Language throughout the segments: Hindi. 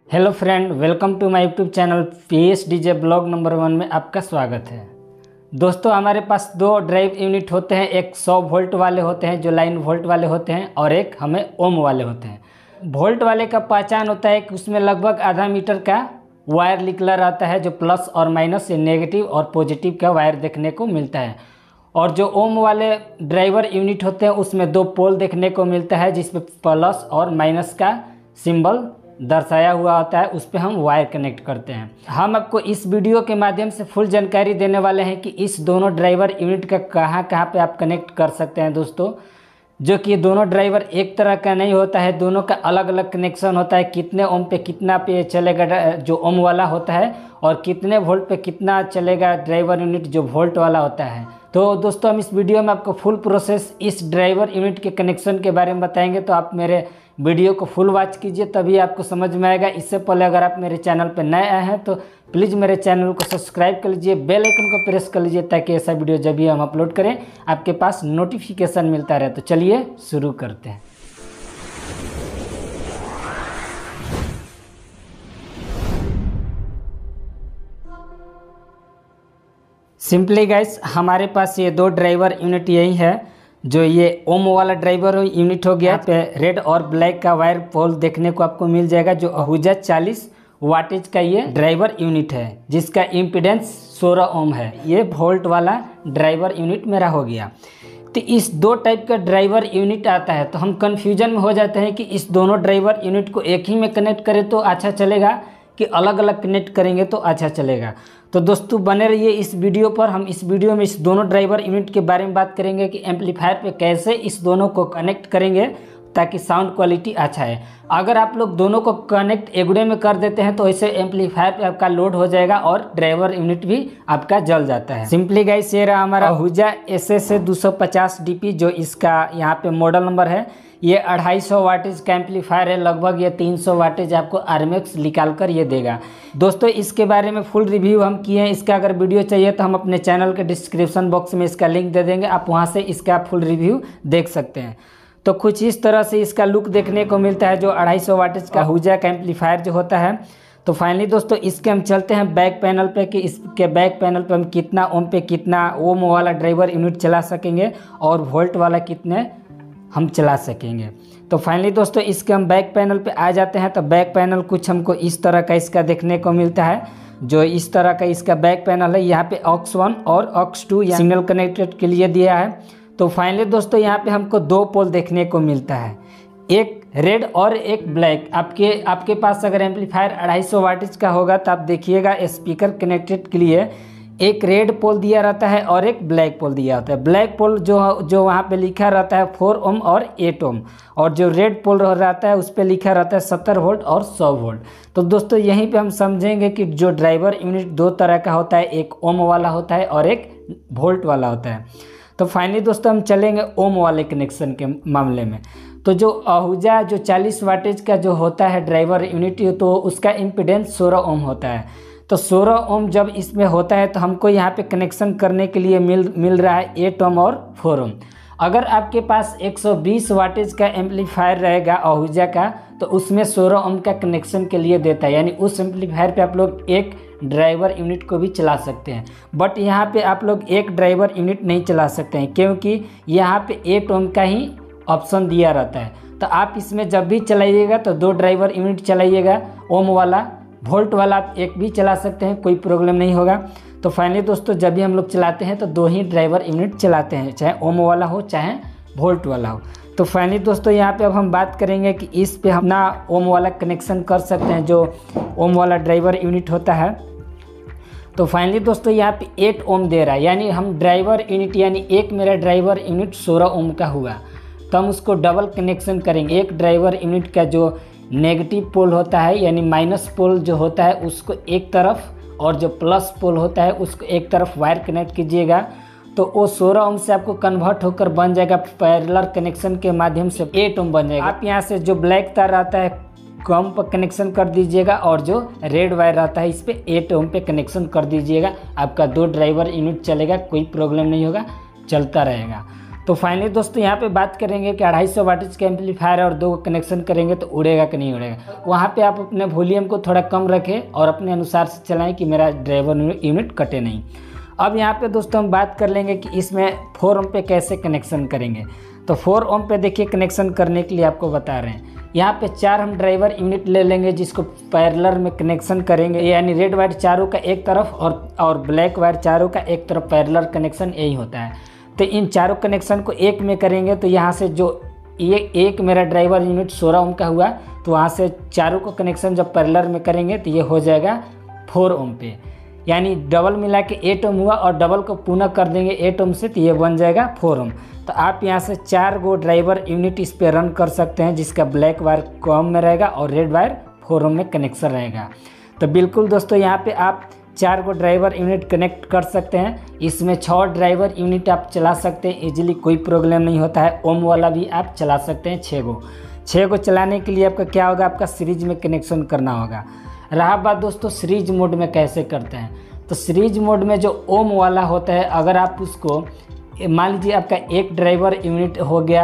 Hello friend, welcome to my YouTube channel PSDJ blog number 1 में आपका स्वागत है। दोस्तों, हमारे पास दो ड्राइव यूनिट होते हैं। एक 100 वोल्ट वाले होते हैं जो लाइन वोल्ट वाले होते हैं, और एक हमें ओम वाले होते हैं। वोल्ट वाले का पहचान होता है कि उसमें लगभग आधा मीटर का वायर निकला रहता है, जो प्लस और माइनस या नेगेटिव और पॉजिटिव का वायर देखने को मिलता है। और जो ओम वाले ड्राइवर यूनिट होते हैं उसमें दो पोल देखने को मिलता है, जिसमें प्लस और माइनस का सिंबल दर्शाया हुआ होता है। उस पर हम वायर कनेक्ट करते हैं। हम आपको इस वीडियो के माध्यम से फुल जानकारी देने वाले हैं कि इस दोनों ड्राइवर यूनिट का कहाँ पे आप कनेक्ट कर सकते हैं दोस्तों। जो कि दोनों ड्राइवर एक तरह का नहीं होता है, दोनों का अलग अलग कनेक्शन होता है। कितने ओम पे कितना पे चलेगा जो ओम वाला होता है, और कितने वोल्ट पे कितना चलेगा ड्राइवर यूनिट जो वोल्ट वाला होता है। तो दोस्तों, हम इस वीडियो में आपको फुल प्रोसेस इस ड्राइवर यूनिट के कनेक्शन के बारे में बताएंगे। तो आप मेरे वीडियो को फुल वॉच कीजिए, तभी आपको समझ में आएगा। इससे पहले अगर आप मेरे चैनल पर नए आए हैं तो प्लीज़ मेरे चैनल को सब्सक्राइब कर लीजिए, बेल आइकन को प्रेस कर लीजिए, ताकि ऐसा वीडियो जब भी हम अपलोड करें आपके पास नोटिफिकेशन मिलता रहे। तो चलिए शुरू करते हैं। सिंपली गाइस, हमारे पास ये दो ड्राइवर यूनिट यही है। जो ये ओम वाला ड्राइवर यूनिट हो गया, पे रेड और ब्लैक का वायर पोल देखने को आपको मिल जाएगा। जो आहूजा 40 वाटेज का ये ड्राइवर यूनिट है, जिसका इम्पीडेंस 16 ओम है। ये वोल्ट वाला ड्राइवर यूनिट मेरा हो गया। तो इस दो टाइप का ड्राइवर यूनिट आता है, तो हम कन्फ्यूजन में हो जाते हैं कि इस दोनों ड्राइवर यूनिट को एक ही में कनेक्ट करें तो अच्छा चलेगा, कि अलग अलग कनेक्ट करेंगे तो अच्छा चलेगा। तो दोस्तों, बने रहिए इस वीडियो पर। हम इस वीडियो में इस दोनों ड्राइवर यूनिट के बारे में बात करेंगे कि एम्पलीफायर पे कैसे इस दोनों को कनेक्ट करेंगे ताकि साउंड क्वालिटी अच्छा है। अगर आप लोग दोनों को कनेक्ट एगुड़े में कर देते हैं तो ऐसे एम्पलीफायर पे आपका लोड हो जाएगा और ड्राइवर यूनिट भी आपका जल जाता है। सिंपली गाइस, ये रहा हमारा आहूजा SS 250 DP, जो इसका यहाँ पे मॉडल नंबर है। ये 250 वाटेज का एम्पलीफायर है। लगभग ये 300 वाटेज आपको RMX निकाल कर ये देगा। दोस्तों, इसके बारे में फुल रिव्यू हम किए हैं। इसका अगर वीडियो चाहिए तो हम अपने चैनल के डिस्क्रिप्शन बॉक्स में इसका लिंक दे देंगे, आप वहाँ से इसका फुल रिव्यू देख सकते हैं। तो कुछ इस तरह से इसका लुक देखने को मिलता है, जो 250 वाटेज का आहूजा का एम्पलीफायर जो होता है। तो फाइनली दोस्तों, इसके हम चलते हैं बैक पैनल पे कि इसके बैक पैनल पे हम कितना ओम पे कितना ओम वाला ड्राइवर यूनिट चला सकेंगे और वोल्ट वाला कितने हम चला सकेंगे। तो फाइनली दोस्तों, इसके हम बैक पैनल पे आ जाते हैं। तो बैक पैनल कुछ हमको इस तरह का इसका देखने को मिलता है। जो इस तरह का इसका बैक पैनल है, यहाँ पे AUX 1 और AUX 2 सिग्नल कनेक्टेड के लिए दिया है। तो फाइनली दोस्तों, यहाँ पे हमको दो पोल देखने को मिलता है, एक रेड और एक ब्लैक। आपके पास अगर एम्पलीफायर 250 वाटेज का होगा तो आप देखिएगा स्पीकर कनेक्टेड के लिए एक रेड पोल दिया रहता है और एक ब्लैक पोल दिया होता है। ब्लैक पोल जो वहाँ पे लिखा रहता है 4 ओम और 8 ओम, और जो रेड पोल रहता है उस पर लिखा रहता है 70 वोल्ट और 100 वोल्ट। तो दोस्तों, यहीं पे हम समझेंगे कि जो ड्राइवर यूनिट दो तरह का होता है, एक ओम वाला होता है और एक वोल्ट वाला होता है। तो फाइनली दोस्तों, हम चलेंगे ओम वाले कनेक्शन के मामले में। तो जो आहूजा जो 40 वाटेज का जो होता है ड्राइवर यूनिट, तो उसका इम्पीडेंस 16 ओम होता है। तो 16 ओम जब इसमें होता है तो हमको यहाँ पे कनेक्शन करने के लिए मिल रहा है 8 ओम और 4 ओम। अगर आपके पास 120 वाटेज का एम्पलीफायर रहेगा आहूजा का, तो उसमें 16 ओम का कनेक्शन के लिए देता है। यानी उस एम्पलीफायर पे आप लोग एक ड्राइवर यूनिट को भी चला सकते हैं। बट यहाँ पे आप लोग एक ड्राइवर यूनिट नहीं चला सकते हैं, क्योंकि यहाँ पे 8 ओम का ही ऑप्शन दिया रहता है। तो आप इसमें जब भी चलाइएगा तो दो ड्राइवर यूनिट चलाइएगा, ओम वाला। वोल्ट वाला आप एक भी चला सकते हैं, कोई प्रॉब्लम नहीं होगा। तो फाइनली दोस्तों, जब भी हम लोग चलाते हैं तो दो ही ड्राइवर यूनिट चलाते हैं, चाहे ओम वाला हो चाहे वोल्ट वाला हो। तो फाइनली दोस्तों, यहाँ पे अब हम बात करेंगे कि इस पे हम ना ओम वाला कनेक्शन कर सकते हैं, जो ओम वाला ड्राइवर यूनिट होता है। तो फाइनली दोस्तों, यहाँ पे 8 ओम दे रहा है, यानी हम ड्राइवर यूनिट यानी एक मेरा ड्राइवर यूनिट 16 ओम का हुआ। तो हम उसको डबल कनेक्शन करेंगे। एक ड्राइवर यूनिट का जो नेगेटिव पोल होता है, यानी माइनस पोल जो होता है, उसको एक तरफ, और जो प्लस पोल होता है उसको एक तरफ वायर कनेक्ट कीजिएगा। तो वो 16 ओम से आपको कन्वर्ट होकर बन जाएगा पैरेलल कनेक्शन के माध्यम से 8 ओम बन जाएगा। आप यहाँ से जो ब्लैक तार आता है कम पर कनेक्शन कर दीजिएगा, और जो रेड वायर रहता है इस पर 8 ओम पे कनेक्शन कर दीजिएगा। आपका दो ड्राइवर यूनिट चलेगा, कोई प्रॉब्लम नहीं होगा, चलता रहेगा। तो फाइनली दोस्तों यहाँ पे बात करेंगे कि 250 वाटेज का एम्पलीफायर है और 2 कनेक्शन करेंगे तो उड़ेगा कि नहीं उड़ेगा। वहाँ पे आप अपने वॉल्यूम को थोड़ा कम रखें और अपने अनुसार से चलाएं कि मेरा ड्राइवर यूनिट कटे नहीं। अब यहाँ पे दोस्तों हम बात कर लेंगे कि इसमें 4 ओम पे कैसे कनेक्शन करेंगे। तो 4 ओम पे देखिए कनेक्शन करने के लिए आपको बता रहे हैं, यहाँ पे 4 हम ड्राइवर यूनिट ले लेंगे जिसको पैरेलल में कनेक्शन करेंगे, यानी रेड वायर चारों का एक तरफ और ब्लैक वायर चारों का एक तरफ पैरेलल कनेक्शन यही होता है। तो इन चारों कनेक्शन को एक में करेंगे तो यहाँ से जो ये एक मेरा ड्राइवर यूनिट 16 ओम का हुआ, तो वहाँ से चारों को कनेक्शन जब पैरेलल में करेंगे तो ये हो जाएगा 4 ओम पे, यानी डबल मिला के 8 ओम हुआ और डबल को पुनः कर देंगे 8 ओम से तो ये बन जाएगा 4 ओम। तो आप यहाँ से 4 गो ड्राइवर यूनिट इस पे रन कर सकते हैं जिसका ब्लैक वायर कम में रहेगा और रेड वायर 4 ओम में कनेक्शन रहेगा। तो बिल्कुल दोस्तों यहाँ पे आप 4 गो ड्राइवर यूनिट कनेक्ट कर सकते हैं। इसमें 6 ड्राइवर यूनिट आप चला सकते हैं इजीली, कोई प्रॉब्लम नहीं होता है। ओम वाला भी आप चला सकते हैं 6 गो चलाने के लिए आपका क्या होगा, आपका सीरीज में कनेक्शन करना होगा। रहा बात दोस्तों सीरीज मोड में कैसे करते हैं, तो सीरीज मोड में जो ओम वाला होता है, अगर आप उसको मान लीजिए आपका एक ड्राइवर यूनिट हो गया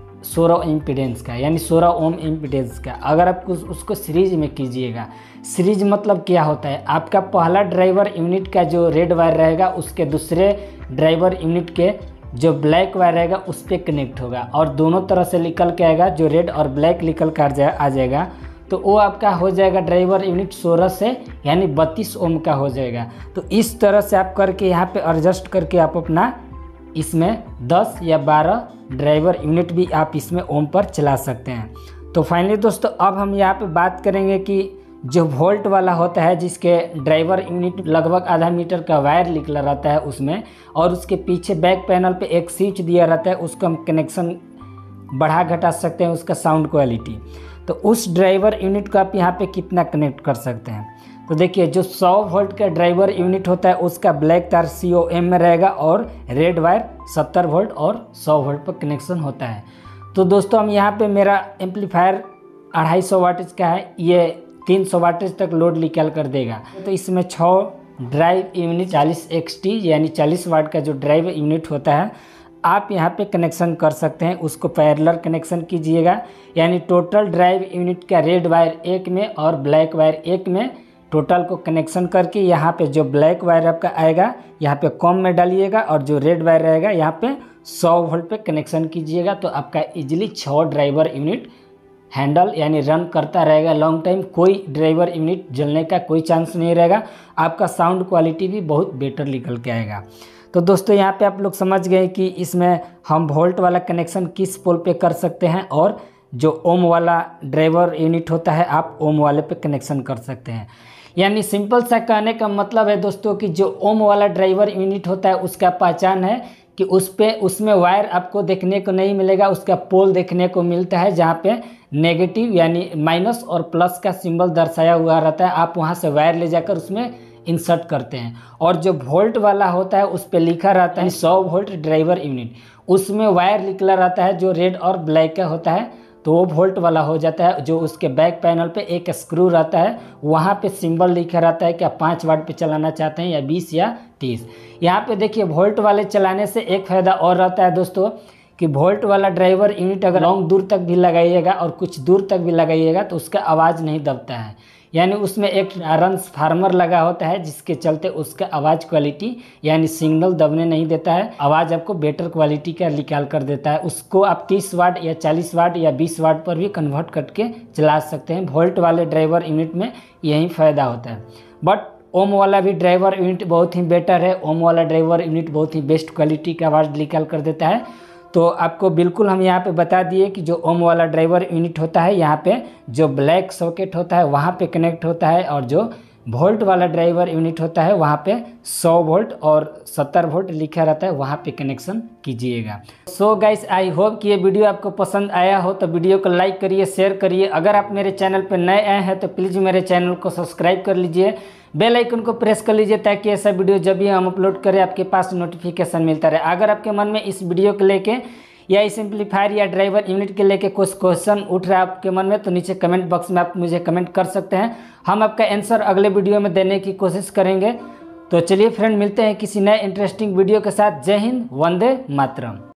16 इम्पीडेंस का, यानी 16 ओम इम्पीडेंस का, अगर आप उसको सीरीज में कीजिएगा। सीरीज मतलब क्या होता है, आपका पहला ड्राइवर यूनिट का जो रेड वायर रहेगा उसके दूसरे ड्राइवर यूनिट के जो ब्लैक वायर रहेगा उस पर कनेक्ट होगा और दोनों तरह से निकल के आएगा, जो रेड और ब्लैक निकल कर आ जाएगा तो वो आपका हो जाएगा ड्राइवर यूनिट 16 से यानी 32 ओम का हो जाएगा। तो इस तरह से आप करके यहाँ पे एडजस्ट करके आप अपना इसमें 10 या 12 ड्राइवर यूनिट भी आप इसमें ओम पर चला सकते हैं। तो फाइनली दोस्तों अब हम यहाँ पे बात करेंगे कि जो वोल्ट वाला होता है जिसके ड्राइवर यूनिट लगभग आधा मीटर का वायर निकला रहता है उसमें, और उसके पीछे बैक पैनल पे एक स्विच दिया रहता है, उसको हम कनेक्शन बढ़ा घटा सकते हैं उसका साउंड क्वालिटी। तो उस ड्राइवर यूनिट को आप यहाँ पे कितना कनेक्ट कर सकते हैं, तो देखिए जो 100 वोल्ट का ड्राइवर यूनिट होता है उसका ब्लैक तार COM में रहेगा और रेड वायर 70 वोल्ट और 100 वोल्ट पर कनेक्शन होता है। तो दोस्तों हम यहाँ पे मेरा एम्पलीफायर 250 वाटेज का है, ये 300 वाटेज तक लोड निकाल कर देगा। तो इसमें 6 ड्राइव यूनिट 40 XT यानी 40 वाट का जो ड्राइव यूनिट होता है आप यहाँ पे कनेक्शन कर सकते हैं, उसको पैरेलल कनेक्शन कीजिएगा, यानी टोटल ड्राइव यूनिट का रेड वायर एक में और ब्लैक वायर एक में टोटल को कनेक्शन करके यहाँ पे जो ब्लैक वायर आपका आएगा यहाँ पे कम में डालिएगा और जो रेड वायर रहेगा यहाँ पे 100 वोल्ट पे कनेक्शन कीजिएगा। तो आपका इजीली 6 ड्राइवर यूनिट हैंडल यानी रन करता रहेगा लॉन्ग टाइम, कोई ड्राइवर यूनिट जलने का कोई चांस नहीं रहेगा, आपका साउंड क्वालिटी भी बहुत बेटर निकल के आएगा। तो दोस्तों यहाँ पे आप लोग समझ गए कि इसमें हम वोल्ट वाला कनेक्शन किस पोल पे कर सकते हैं और जो ओम वाला ड्राइवर यूनिट होता है आप ओम वाले पे कनेक्शन कर सकते हैं। यानी सिंपल सा कहने का मतलब है दोस्तों कि जो ओम वाला ड्राइवर यूनिट होता है उसका पहचान है कि उसमें वायर आपको देखने को नहीं मिलेगा, उसका पोल देखने को मिलता है जहाँ पे नेगेटिव यानी माइनस और प्लस का सिंबल दर्शाया हुआ रहता है। आप वहाँ से वायर ले जाकर उसमें इंसर्ट करते हैं, और जो वोल्ट वाला होता है उस पर लिखा रहता है 100 वोल्ट ड्राइवर यूनिट, उसमें वायर निकला रहता है जो रेड और ब्लैक का होता है तो वो वोल्ट वाला हो जाता है। जो उसके बैक पैनल पे एक स्क्रू रहता है वहाँ पे सिंबल लिखा रहता है कि आप 5 वाट पे चलाना चाहते हैं या 20 या 30। यहाँ पे देखिए वोल्ट वाले चलाने से एक फ़ायदा और रहता है दोस्तों कि वोल्ट वाला ड्राइवर यूनिट अगर लॉन्ग दूर तक भी लगाइएगा और कुछ दूर तक भी लगाइएगा तो उसका आवाज़ नहीं दबता है, यानी उसमें एक ट्रांसफार्मर लगा होता है जिसके चलते उसका आवाज़ क्वालिटी यानी सिग्नल दबने नहीं देता है, आवाज़ आपको बेटर क्वालिटी का निकाल कर देता है। उसको आप 30 वाट या 40 वाट या 20 वाट पर भी कन्वर्ट करके चला सकते हैं। वोल्ट वाले ड्राइवर यूनिट में यही फ़ायदा होता है। बट ओम वाला भी ड्राइवर यूनिट बहुत ही बेटर है, ओम वाला ड्राइवर यूनिट बहुत ही बेस्ट क्वालिटी का आवाज़ निकाल कर देता है। तो आपको बिल्कुल हम यहाँ पे बता दिए कि जो ओम वाला ड्राइवर यूनिट होता है यहाँ पे जो ब्लैक सॉकेट होता है वहाँ पे कनेक्ट होता है, और जो वोल्ट वाला ड्राइवर यूनिट होता है वहाँ पे 100 वोल्ट और 70 वोल्ट लिखा रहता है, वहाँ पे कनेक्शन कीजिएगा। सो गाइस आई होप कि ये वीडियो आपको पसंद आया हो, तो वीडियो को लाइक करिए, शेयर करिए। अगर आप मेरे चैनल पर नए आए हैं तो प्लीज़ मेरे चैनल को सब्सक्राइब कर लीजिए, बेल आइकन को प्रेस कर लीजिए ताकि ऐसा वीडियो जब भी हम अपलोड करें आपके पास नोटिफिकेशन मिलता रहे। अगर आपके मन में इस वीडियो को लेके या इस एम्पलीफायर या ड्राइवर यूनिट के लेके कुछ क्वेश्चन उठ रहा है आपके मन में तो नीचे कमेंट बॉक्स में आप मुझे कमेंट कर सकते हैं, हम आपका आंसर अगले वीडियो में देने की कोशिश करेंगे। तो चलिए फ्रेंड, मिलते हैं किसी नए इंटरेस्टिंग वीडियो के साथ। जय हिंद, वंदे मातरम।